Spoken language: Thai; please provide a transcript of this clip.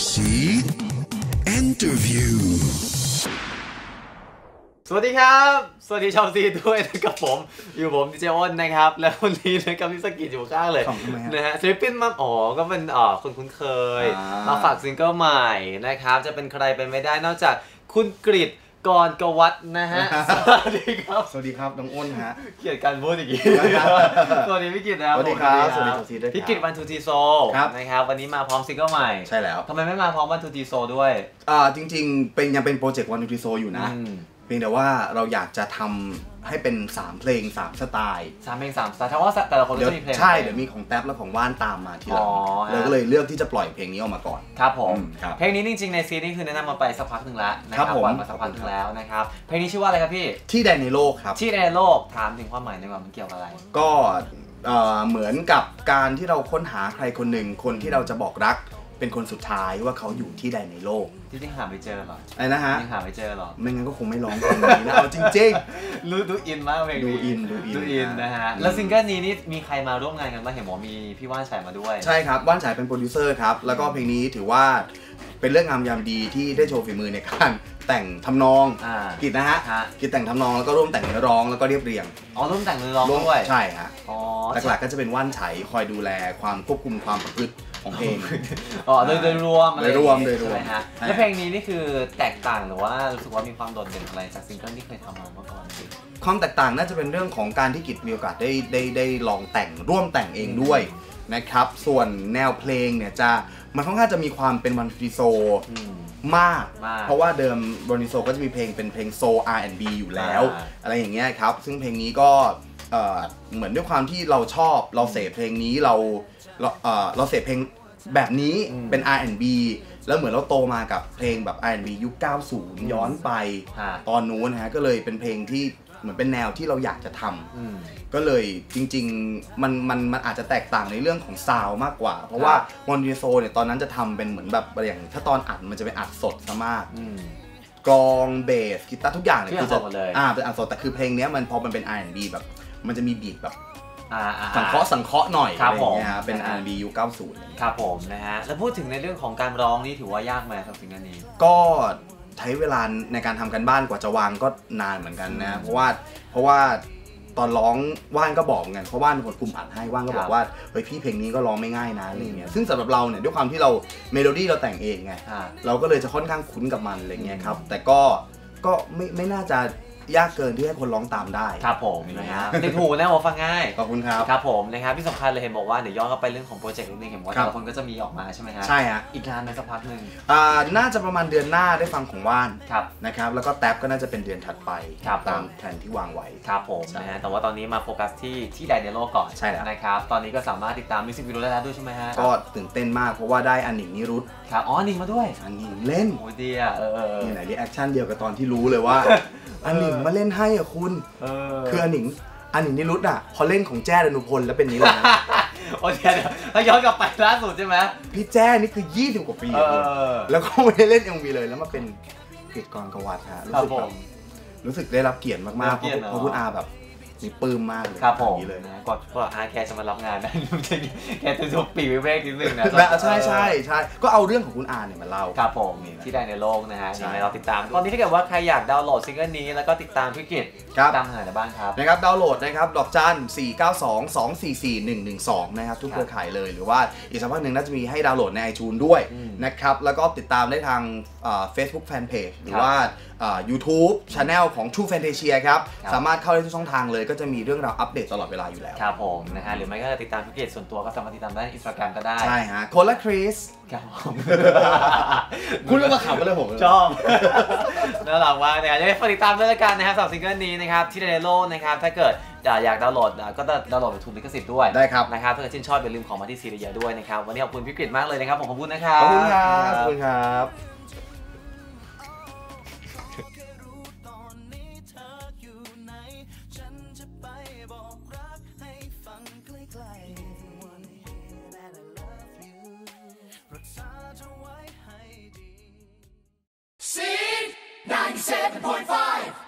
Seed Interview สวัสดีครับสวัสดีชาวซีด้วยนะครับผมอยู่ผมดีเจอ้นนะครับแล้ววันนี้นะครับพี่สกิจอยู่ข้างเลยนะฮะศิลปินมาก็เป็นคนคุ้นเคยมาฝากซิงเกิลใหม่นะครับจะเป็นใครไปไม่ได้นอกจากคุณกฤษกรกวัฒน์นะฮะสวัสดีครับสวัสดีครับน้องอ้นฮะเกียรติการพูดอีกทีสวัสดีพี่กฤษนะครับสวัสดีครับสวัสดีชาวซีด้วยพี่กฤษวันทูทีโซนะครับวันนี้มาพร้อมซิงเกิลใหม่ใช่แล้วทำไมไม่มาพร้อมวันทูทีโซด้วยจริงๆเป็นยังเป็นโปรเจกต์วันทูทีโซอยู่นะเพียงแต่ว่าเราอยากจะทำให้เป็น3เพลง3สไตล์ 3เพลง3สไตล์ทั้งว่าแต่ละคนก็จะมีเพลงใช่เดี๋ยวมีของแท็บและของว่านตามมาทีหลังเราก็เลยเลือกที่จะปล่อยเพลงนี้ออกมาก่อนครับผมเพลงนี้จริงๆในซีรีส์คือแนะนำมาไปสักพักหนึ่งแล้วนะครับปล่อยมาสักพักหนึ่งแล้วนะครับเพลงนี้ชื่อว่าอะไรครับพี่ที่ใดในโลกครับที่ใดในโลกถามถึงความหมายในว่ามันเกี่ยวกับอะไรก็เหมือนกับการที่เราค้นหาใครคนหนึ่งคนที่เราจะบอกรักเป็นคนสุดท้ายว่าเขาอยู่ที่ใดในโลกที่ยังหาไม่เจอหรอไอ้นะฮะยังหาไม่เจอหรอไม่งั้นก็คงไม่ร้องเพลงนี้นะเอาจริงๆดูอินมากเพลงนี้ดูอินนะฮะแล้วซิงเกิลนี้นี่มีใครมาร่วมงานกันบ้างเห็นบอกมีพี่ว่านฉายมาด้วยใช่ครับว่านฉายเป็นโปรดิวเซอร์ครับแล้วก็เพลงนี้ถือว่าเป็นเรื่องงามยามดีที่ได้โชว์ฝีมือในการแต่งทำนองกิจนะฮะกิจแต่งทำนองแล้วก็ร่วมแต่งเนื้อร้องแล้วก็เรียบเรียงร่วมแต่งเนื้อร้องด้วยใช่ฮะหลักๆก็จะเป็นว่านฉายคอยดูแลความควบคุมความประพฤติของเพลงโดยรวมอะไรรวมฮะแล้วเพลงนี้นี่คือแตกต่างหรือว่ารู้สึกว่ามีความโดดเด่นอะไรจากซิงเกิลที่เคยทำมาเมื่อก่อนความแตกต่างน่าจะเป็นเรื่องของการที่กิจมีโอกาสได้ลองแต่งร่วมแต่งเองด้วยนะครับส่วนแนวเพลงเนี่ยมันค่อนข้างจะมีความเป็นวันฟิโซมากเพราะว่าเดิมบรนิโซก็จะมีเพลงเป็นเพลงโซ R&B อยู่แล้วอะไรอย่างเงี้ยครับซึ่งเพลงนี้ก็เหมือนด้วยความที่เราชอบเราเสพเพลงนี้เราเสพเพลงแบบนี้เป็น R&B แล้วเหมือนเราโตมากับเพลงแบบ R&B ยุค 90 ย้อนไปตอนนู้นฮะก็เลยเป็นเพลงที่เหมือนเป็นแนวที่เราอยากจะทำก็เลยจริงๆมันอาจจะแตกต่างในเรื่องของซาวด์มากกว่าเพราะว่ามอนดิโซเนี่ยตอนนั้นจะทำเป็นเหมือนแบบอย่างถ้าตอนอัดมันจะเป็นอัดสดซะมากกลองเบสกีตาร์ทุกอย่างเนี่ยคือจะเป็นอัดสดแต่คือเพลงนี้มันพอมันเป็น R&B แบบมันจะมีบีทแบบสังเคราะห์หน่อยอะไรอย่างเงี้ยเป็น R&B ยุค 90 ครับผมนะฮะแล้วพูดถึงในเรื่องของการร้องนี่ถือว่ายากไหมครับสิ่งนี้ก็ใช้เวลาในการทำกันบ้านกว่าจะวางก็นานเหมือนกันนะเพราะว่าตอนร้องว่านก็บอกเหมือนกันเพราะว่านเป็นคนกลุ่มอัดให้ว่านก็บอกว่าเฮ้ยพี่เพลงนี้ก็ร้องไม่ง่ายนะอะไรเงี้ยซึ่งสำหรับเราเนี่ยด้วยความที่เราเมโลดี้เราแต่งเองไงเราก็เลยจะค่อนข้างคุ้นกับมันอะไรเงี้ยครับแต่ก็ไม่น่าจะยากเกินที่ให้คนร้องตามได้ครับผมนะฮะติดหูนะผมฟังง่ายขอบคุณครับครับผมนะครับที่สำคัญเลยเห็นบอกว่าเดี๋ยวย้อนกลับไปเรื่องของโปรเจกต์นิดนึงเห็นว่าแต่ละคนก็จะมีออกมาใช่ไหมฮะใช่ฮะอีกนานไหมสักพักหนึ่งน่าจะประมาณเดือนหน้าได้ฟังของว่านนะครับแล้วก็แท็บก็น่าจะเป็นเดือนถัดไปตามแผนที่วางไว้ครับผมนะฮะแต่ว่าตอนนี้มาโฟกัสที่ไดเนโลก่อนใช่แล้วนะครับตอนนี้ก็สามารถติดตามมิวสิกวิดีโอได้แล้วด้วยใช่ไหมฮะก็ตื่นเต้นมากเพราะว่าได้อันหนิงนิรุตครับหนิงมาด้วยอันหนิงเล่นโอ้ดีอ่ะนี่ไหนรีแอคชั่นเดียวกับตอนที่รู้เลยว่าอันหนิงมาเล่นให้อ่ะคุณคืออันหนิงนิรุตอ่ะพอเล่นของแจ้ดนุพลแล้วเป็นนี้เลยนะโอ้เดี๋ยวถ้าย้อนกลับไปล่าสุดใช่ไหมพี่แจ้นี่คือ20 กว่าปีแล้วก็ไม่ได้เล่นMVเลยแล้วมาเป็นกฤษกรกวัฒน์ฮะรู้สึกได้รับเกียรติมากๆเพราะคุณอาแบบนี่ปลื้มมากเลยครับผมเลยนะก่อนอาแคจะมารับงานนะแคจะถูกปีวิเวกนิดนึงนะใช่ก็เอาเรื่องของคุณอาเนี่ยมาเล่าครับผมที่ได้ในโลกนะฮะยังไงเราติดตามตอนนี้ถ้าเกิดว่าใครอยากดาวน์โหลดซิงเกิลนี้แล้วก็ติดตามพี่กฤษตามหาในบ้านครับนะครับดาวน์โหลดนะครับดอกจัน492244112นะครับทุกเครือข่ายเลยหรือว่าอีกสักพักหนึ่งน่าจะมีให้ดาวน์โหลดใน iTunes ด้วยนะครับแล้วก็ติดตามได้ทาง Facebook Fanpage หรือว่าYouTube Channel ของ True Fantasia ครับสามารถเข้าได้ทุกช่องทางเลยก็จะมีเรื่องราวอัปเดตตลอดเวลาอยู่แล้วครับผมนะฮะหรือไม่ก็จะติดตามพี่กฤษส่วนตัวก็สามารถติดตามได้ใน Instagram ก็ได้ใช่ฮะคนละคริสครับคุณรู้มาข่าวกันเลยผมชอบน่ารักมากนะครับจะไปติดตามด้วยกันนะครับสำหรับซิงเกิลนี้นะครับที่ไดเนโลนะครับถ้าเกิดอยากดาวน์โหลดก็ดาวน์โหลดถูกลิขสิทธิ์ด้วยได้ครับนะครับถ้าเกิดชื่นชอบอย่าลืมของมาที่ซีเรียด้วยนะครับวันนี้ขอบคุณพี่กฤษมากเลยนะครับผมขอบคุณนะครับขอบคุณครับ Seed 97.5